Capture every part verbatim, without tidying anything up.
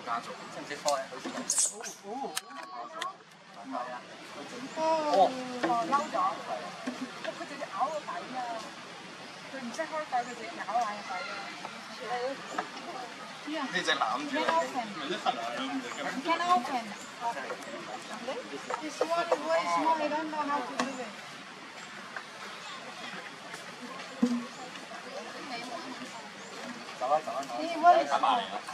家族，識唔識開啊？哦哦，係啊， 哦，嬲咗，佢直接咬個底啊！佢唔識開底，佢直接咬爛個底啊！ 呢隻攬住啊！ Can open. This one is very small. I don't know how to do it. 走啊走啊走啊！ 你打埋嚟啦！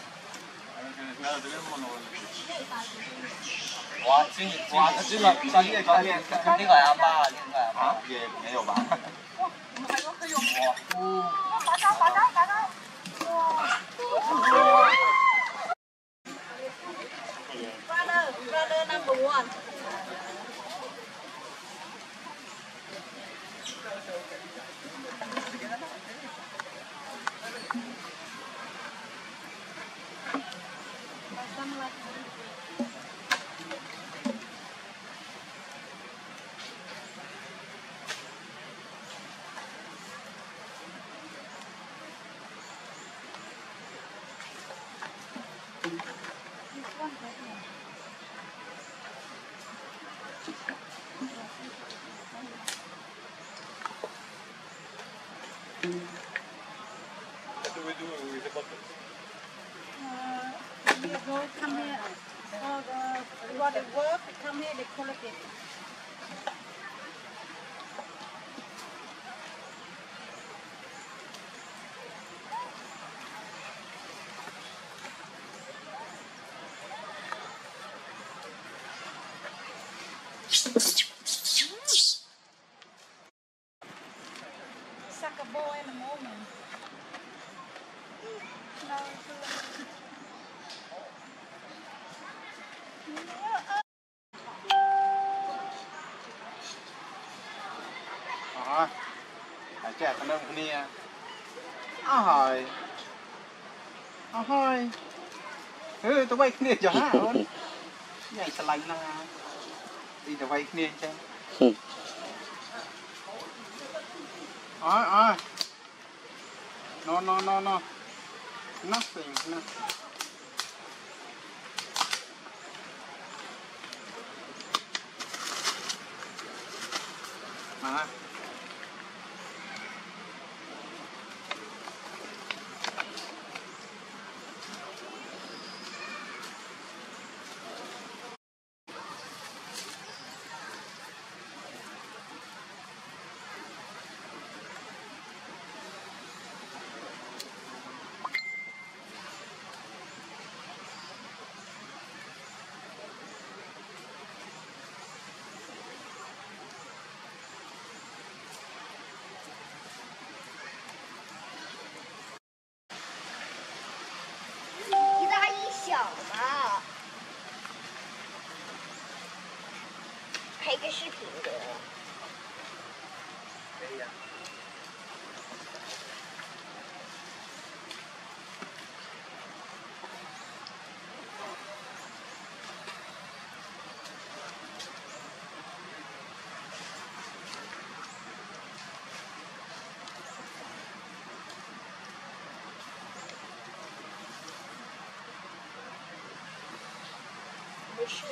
哇，專業哇，專業專業專業，呢個係阿媽啊，呢個係阿媽嘅嘅肉吧？ 哇，唔係喎，佢用哇，打交打交打交，哇！ Brother, brother number one. What do we do with the buckets? Uh, we go come here. Uh, the, what they work, come here, they collect it. Suck a ball in a moment. No, Ờ, hãy trẻ con đông kia. À hỏi, à hỏi, ừ, tụi bay kia cho hả ơn, nhảy sờ lạnh là, đi tụi bay kia chứ. Ờ, ờ, no, no, no, no, nothing, no. Mà. 拍个视频的。 可以啊。 不是。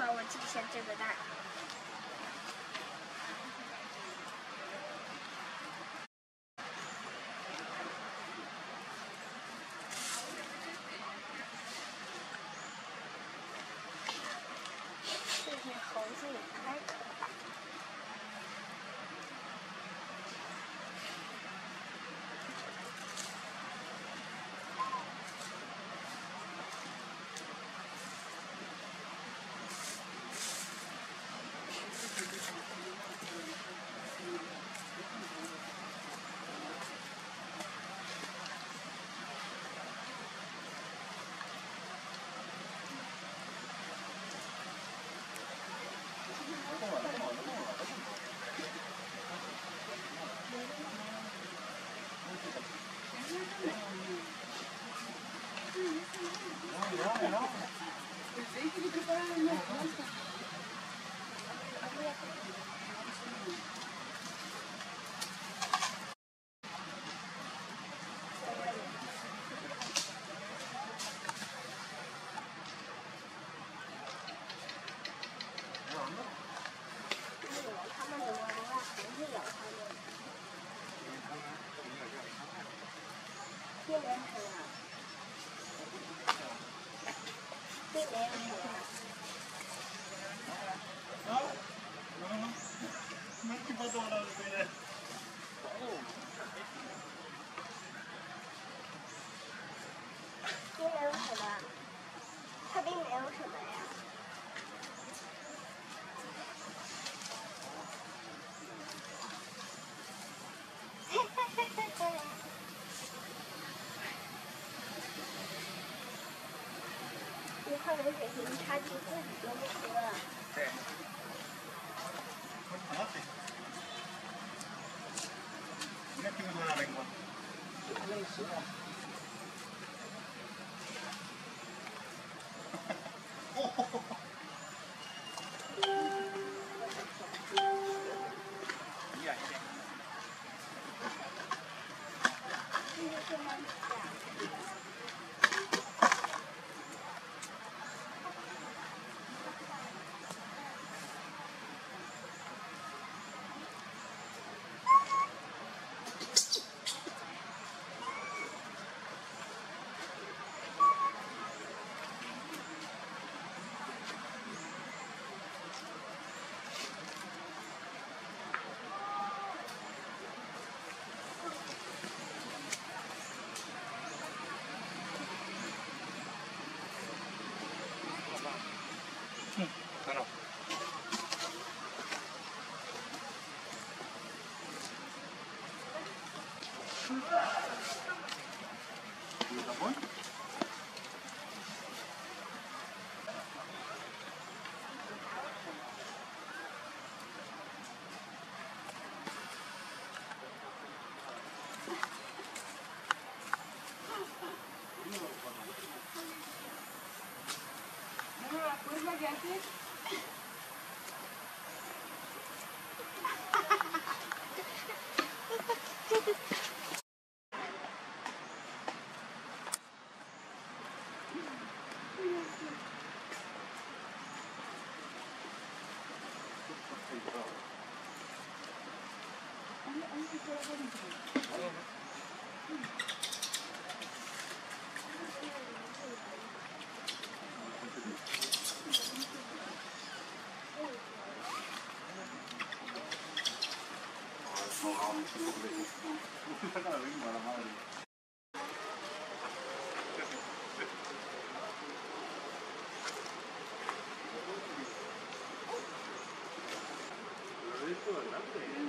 把我记下这个蛋。这是猴子也太可爱。他们怎么能让猴子咬他们？别连它了，别连它了。别连它了，它并没有什么呀。一会儿的水瓶插进自己都不喝。 对。那听说那个，累死了。哦。一样一样。嗯，看到。有什么？Good.